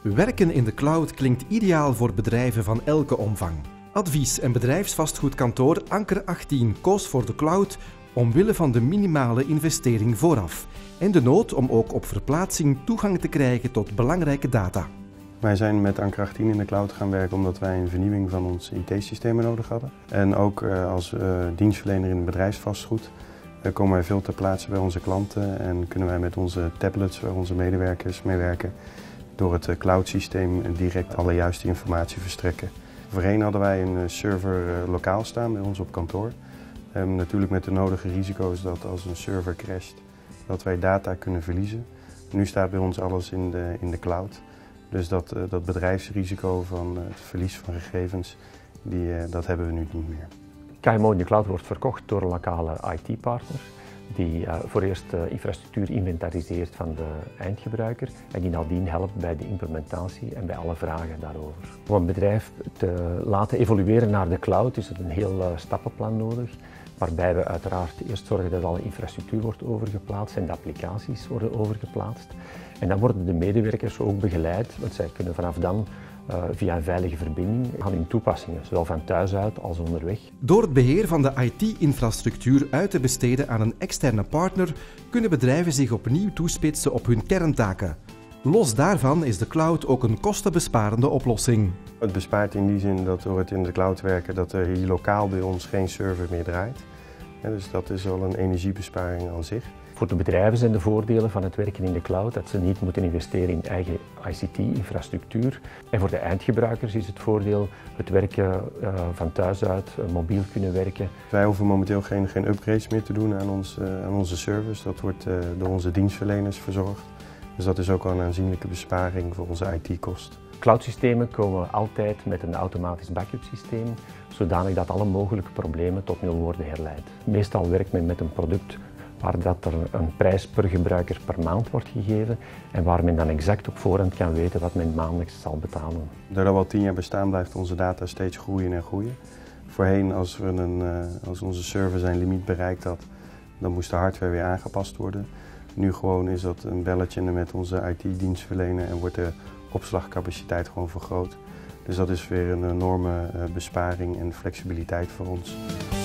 Werken in de cloud klinkt ideaal voor bedrijven van elke omvang. Advies- en bedrijfsvastgoedkantoor Anker 18 koos voor de cloud omwille van de minimale investering vooraf en de nood om ook op verplaatsing toegang te krijgen tot belangrijke data. Wij zijn met Anker 18 in de cloud gaan werken omdat wij een vernieuwing van onze IT-systemen nodig hadden. En ook als dienstverlener in het bedrijfsvastgoed komen wij veel ter plaatse bij onze klanten en kunnen wij met onze tablets waar onze medewerkers mee werken door het cloud-systeem direct alle juiste informatie verstrekken. Voorheen hadden wij een server lokaal staan bij ons op kantoor. Natuurlijk met de nodige risico's dat als een server crasht, dat wij data kunnen verliezen. Nu staat bij ons alles in de cloud. Dus dat bedrijfsrisico van het verlies van gegevens, dat hebben we nu niet meer. KMO in de cloud wordt verkocht door een lokale IT-partner die voor eerst infrastructuur inventariseert van de eindgebruiker en die nadien helpt bij de implementatie en bij alle vragen daarover. Om een bedrijf te laten evolueren naar de cloud is het een heel stappenplan nodig, waarbij we uiteraard eerst zorgen dat alle infrastructuur wordt overgeplaatst en de applicaties worden overgeplaatst. En dan worden de medewerkers ook begeleid, want zij kunnen vanaf dan via een veilige verbinding gaan in toepassingen, zowel van thuis uit als onderweg. Door het beheer van de IT-infrastructuur uit te besteden aan een externe partner, kunnen bedrijven zich opnieuw toespitsen op hun kerntaken. Los daarvan is de cloud ook een kostenbesparende oplossing. Het bespaart in die zin dat door het in de cloud werken, dat er hier lokaal bij ons geen server meer draait. Dus dat is al een energiebesparing aan zich. Voor de bedrijven zijn de voordelen van het werken in de cloud dat ze niet moeten investeren in eigen ICT-infrastructuur. En voor de eindgebruikers is het voordeel het werken van thuis uit, mobiel kunnen werken. Wij hoeven momenteel geen upgrades meer te doen aan onze servers. Dat wordt door onze dienstverleners verzorgd. Dus dat is ook al een aanzienlijke besparing voor onze IT-kosten. Cloud-systemen komen altijd met een automatisch backup-systeem, zodanig dat alle mogelijke problemen tot nul worden herleid. Meestal werkt men met een product waar dat er een prijs per gebruiker per maand wordt gegeven en waar men dan exact op voorhand kan weten wat men maandelijks zal betalen. Doordat we al 10 jaar bestaan blijft onze data steeds groeien en groeien. Voorheen als onze server zijn limiet bereikt had, dan moest de hardware weer aangepast worden. Nu gewoon is dat een belletje met onze IT-dienstverlener en wordt de opslagcapaciteit gewoon vergroot. Dus dat is weer een enorme besparing en flexibiliteit voor ons.